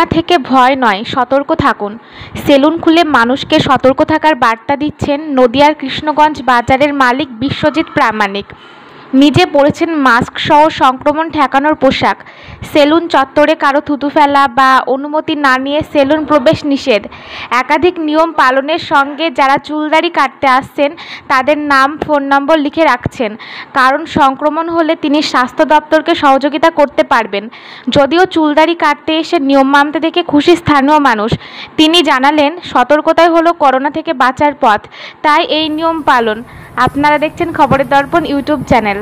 থেকে ভয় নয়, সতর্ক থাকুন। সেলুন খুলে মানুষকে সতর্ক থাকার বার্তা দিচ্ছেন নদিয়ার কৃষ্ণগঞ্জ বাজারের মালিক বিশ্বজিৎ প্রামাণিক। নিজে পরেছেন মাস্ক সহ সংক্রমণ ঠেকানোর পোশাক। সেলুন চত্বরে কারো থুতু ফেলা বা অনুমতি না নিয়ে সেলুন প্রবেশ নিষেধ। একাধিক নিয়ম পালনের সঙ্গে যারা চুলদাড়ি কাটতে আসছেন তাদের নাম, ফোন নম্বর লিখে রাখছেন, কারণ সংক্রমণ হলে তিনি স্বাস্থ্য দপ্তরকে সহযোগিতা করতে পারবেন। যদিও চুলদাড়ি কাটতে এসে নিয়ম মানতে দেখে খুশি স্থানীয় মানুষ, তিনি জানালেন সতর্কতাই হলো করোনা থেকে বাঁচার পথ, তাই এই নিয়ম পালন। আপনারা দেখছেন খবরের দর্পণ ইউটিউব চ্যানেল।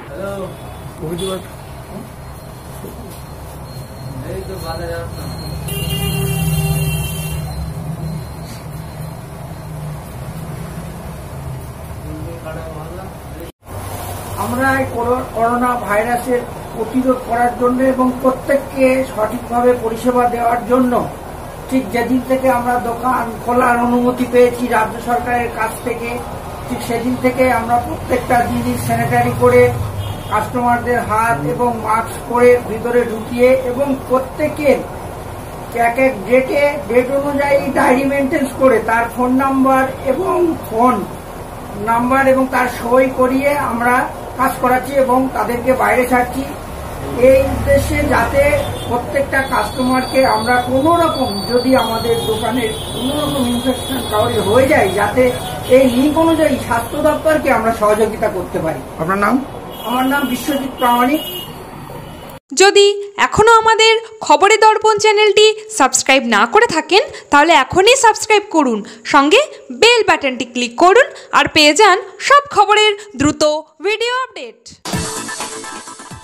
আমরা এই করোনা ভাইরাসের প্রতিরোধ করার জন্য এবং প্রত্যেককে সঠিকভাবে পরিষেবা দেওয়ার জন্য ঠিক যেদিন থেকে আমরা দোকান খোলার অনুমতি পেয়েছি রাজ্য সরকারের কাছ থেকে, ঠিক সেদিন থেকে আমরা প্রত্যেকটা জিনিস স্যানিটারি করে কাস্টমারদের হাত এবং মাস্ক পরে ভিতরে ঢুকিয়ে এবং প্রত্যেকের এক এক ডেট অনুযায়ী ডায়েরি মেনটেন্স করে তার ফোন নাম্বার এবং তার সই করিয়ে আমরা কাজ করাচ্ছি এবং তাদেরকে বাইরে ছাড়ছি, এই উদ্দেশ্যে যাতে প্রত্যেকটা কাস্টমারকে আমরা কোনো রকম যদি আমাদের দোকানের কোনো রকম ইনফেকশন কাউরি হয়ে যায় যাতে এই লিঙ্ক অনুযায়ী স্বাস্থ্য দপ্তরকে আমরা সহযোগিতা করতে পারি। আপনার নাম? আমার নাম বিশ্বজিৎ প্রামাণিক। যদি এখনও আমাদের খবরের দর্পণ চ্যানেলটি সাবস্ক্রাইব না করে থাকেন তাহলে এখনই সাবস্ক্রাইব করুন, সঙ্গে বেল বাটনটি ক্লিক করুন আর পেয়ে যান সব খবরের দ্রুত ভিডিও আপডেট।